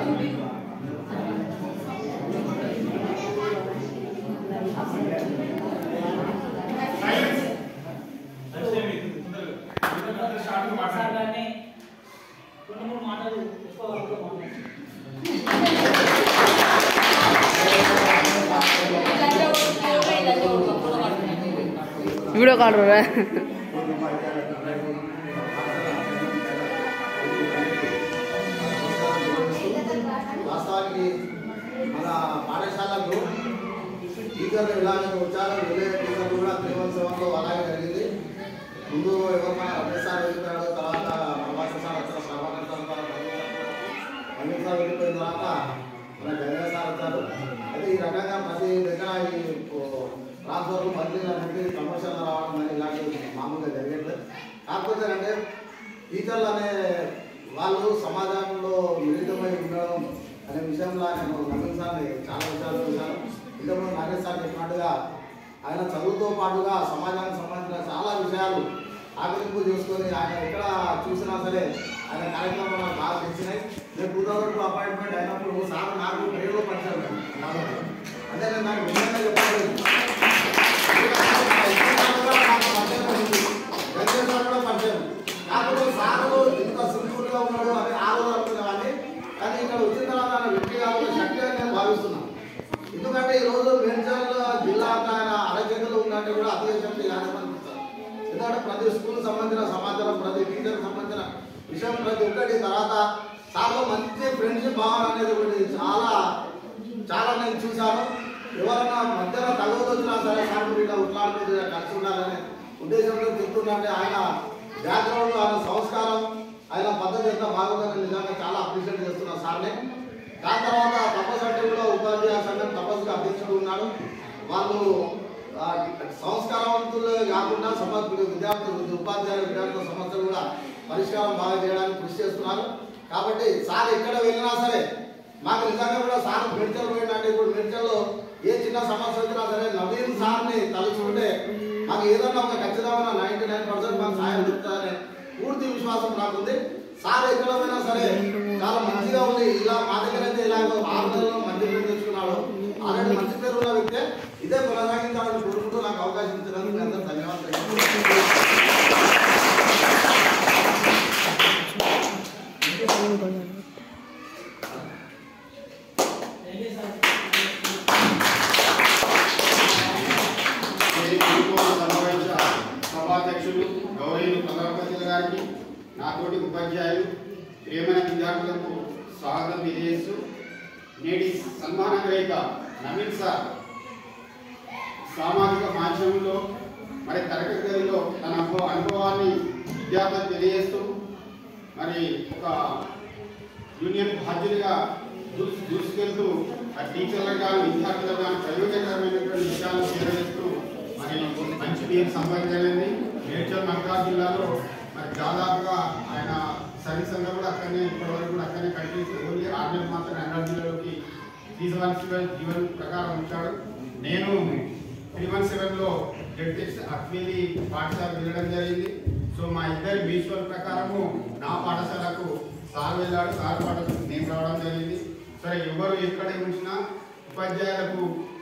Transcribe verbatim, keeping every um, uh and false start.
Video call रहा है వాస్తవానికి మన పాఠశాలలో టీచర్లు ఇలాగే వచ్చారు వెళ్ళే టీచర్లు కూడా త్రీ వన్ సెవెన్లో అలాగే జరిగింది. ముందు ఎవరైనా రమేష్ సార్ వెళ్ళిపోయాడు, తర్వాత ప్రభాస్ సార్ వచ్చారు, ప్రభాకర్ సార్ అమిత్ సార్ వెళ్ళిపోయిన తర్వాత మన జగన్ సార్ వచ్చారు. అయితే ఈ రకంగా ప్రతి దగ్గర ఈ ట్రాన్స్ఫర్లు బదిలీలన్నింటి ప్రమోషన్లు రావడం అని ఇలాంటి మామూలుగా జరిగట్లేదు. కాకపోతే అంటే టీచర్లు అనే వాళ్ళు సమాజంలో మిళితమై ఉండడం అనే విషయంలో నేను నవీన్ సార్ని చాలా విషయాలు చూశాను. ఇంతకుముందు నాగేష్ సార్ చెప్పినట్టుగా ఆయన చదువుతో పాటుగా సమాజానికి సంబంధించిన చాలా విషయాలు ఆకలింపు చేసుకొని ఆయన ఎక్కడ చూసినా సరే ఆయన కార్యక్రమాలు నాకు బాగా తెలిసినాయి. నేను టూ థౌసండ్ టూ అపాయింట్మెంట్ అయినప్పుడు సార్ నాకు ట్రైన్లో పనిచేయాలి అంటే నేను నాకు విషయంగా చెప్పలేదు. కూడా పరిచయం కాకపోతే సారు ఇంత సింపుల్గా ఉన్నాడు అని ఆ రోజు అనుకునేవాడిని. కానీ ఇక్కడ వచ్చిన తర్వాత ఆయన వ్యక్తిగత శక్తి అని నేను భావిస్తున్నాను. ఎందుకంటే ఈరోజు మేడ్చల్ జిల్లా ఆయన అరచేతులు ఉందంటే కూడా అధిక శక్తి కాదనిపిస్తారు. ఎందుకంటే ప్రతి స్కూల్ సంబంధించిన సమాచారం, ప్రతి టీచర్కి సంబంధించిన విషయం ప్రతి ఒక్కటి తర్వాత సార్లో మంచి ఫ్రెండ్షిప్ భావన అనేది ఒకటి చాలా చాలా నేను చూశాను. ఎవరైనా మధ్యలో తగవదు వచ్చినా సరే సార్ ఇట్లా ఉట్లాడుతుంది కలిసి ఉండాలనే ఉద్దేశంతో చెప్తుంటే ఆయన బ్యాక్గ్రౌండ్, ఆయన సంస్కారం, ఆయన పద్ధతి ఎంత బాగుందని నిజంగా చాలా అప్రిషియేట్ చేస్తున్నా సార్ని. దాని తర్వాత తపస్సు అంటే కూడా ఉపాధ్యాయ సంఘం తపస్సుగా అధ్యక్షుడు ఉన్నాడు. వాళ్ళు సంస్కారవంతులు కాకుండా సమస్య విద్యార్థులు ఉపాధ్యాయుల విద్యార్థుల సమస్యలు కూడా పరిష్కారం బాగా చేయడానికి కృషి చేస్తున్నారు. కాబట్టి సార్ ఎక్కడ వెళ్ళినా సరే మాకు నిజంగా కూడా సార్ మెడికల్ పోయిందంటే ఇప్పుడు మెడికల్లో ఏ చిన్న సమస్య వచ్చినా సరే నవీన్ సార్ని తలుచుకుంటే మాకు ఏదన్నా ఒక ఖచ్చితమైన నైన్టీ నైన్ పర్సెంట్ మాకు సాయం దొరుకుతుందనే పూర్తి విశ్వాసం నాకుంది. సార్ ఎక్కడ పోయినా సరే చాలా మంచిగా ఉంది. ఇలా మా దగ్గర అయితే ఇలాగో ఆరు నెలలో మంచి పేరు తెచ్చుకున్నాడు. ఆల్రెడీ మంచి పేరు ఉన్న వ్యక్తే ఇదే కొనసాగించాలని కోరుకుంటూ నాకు అవకాశం ఇచ్చినందుకు మీ అందరూ ధన్యవాదాలు. సభాధ్యక్షులు గౌరవనీయులు ప్రధానమంత్రి గారికి, నాతోటి ఉపాధ్యాయులు, ప్రియమైన విద్యార్థులకు స్వాగతం తెలియజేస్తూ నేటి సన్మాన గ్రహీత నవీన్ సార్ సామాజిక మాధ్యమంలో మరి తరగతి గదిలో తన అనుభవాన్ని విద్యార్థులకు తెలియజేస్తూ మరి ఒక యూనియన్ బాధ్యులుగా దూసు దూసుకెళ్తూ ఆ టీచర్లకు కానీ విద్యార్థులకు కానీ ప్రయోజనకరమైనటువంటి విషయాలను తెలియజేస్తూ మరి మంచి పేరు సంపాదించలేదు. మేడ్చల్ మల్కాజ్ జిల్లాలో మరి దాదాపుగా ఆయన సర్వీస్ అంతా కూడా అక్కడనే ఇప్పటివరకు కూడా అక్కడనే కంటిన్యూ ఓన్లీ ఆరు నెలలు మాత్రం ఎన్ఆర్ జిల్లాలోకి త్రీ వన్ సెవెన్ జీవన్ ప్రకారం ఉంచాడు. నేను త్రీ వన్ సెవెన్లో జడ్జెస్ అక్వేలి పాఠశాల వెళ్ళడం జరిగింది. సో మా ఇద్దరి మ్యూచువల్ ప్రకారము నా పాఠశాలకు సార్ వెళ్ళాడు, సార్ పాఠశాలకు నేను రావడం జరిగింది. సరే ఎవరు ఎక్కడ ఉంచినా ఉపాధ్యాయులకు